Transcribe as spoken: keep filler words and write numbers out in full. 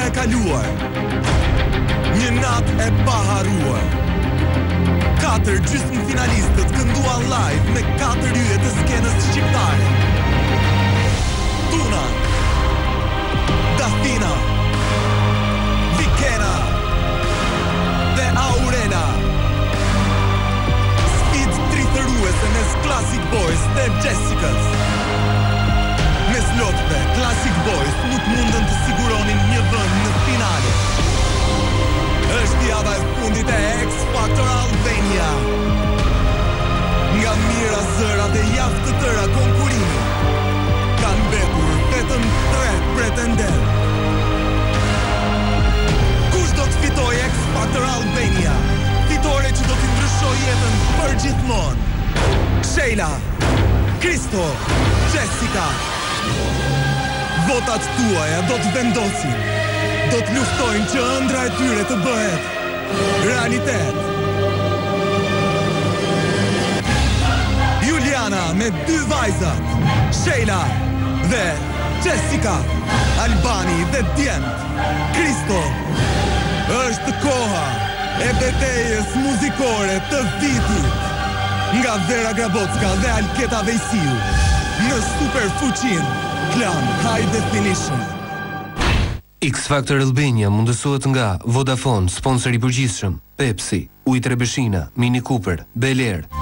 e kaluar. Një natë e paharruar. Katër gjysmë finalistët kënduan live me katër yje të skenës shqiptare. Tuna, Dafina, Vikena dhe Aurela. Sfidë tritëruese mes Classic Boys dhe Jessicas. Mes lotëve, Classic Boys nuk mundën të siguronin një vend në finale. Është java e fundit e X Factor Albania. Nga mira zëra dhe javë të tëra konkurimi, kanë mbetur vetëm tre pretendent. Kush do të fitojë X Factor Albania? Fitore që do t'i ndryshoj jetën për gjithmonë. Sheila, Kristo, Jessica. Votat tuaja do të vendosin. Do të luftojnë që ëndra e tyre të bëhet realitet. Juliana me dy vajzat, Sheila dhe Jessica, Albani dhe djemt, Kristo. Është koha e betejës muzikore të vitit. Nga Vera Grabocka dhe Alketa Vejsiu, në Super Fuqin, Klan High Definition. X Factor Albania mundësohet nga Vodafone, sponsor i përgjithshëm, Pepsi, Ujë Trebeshina, Mini Cooper, Bel Air,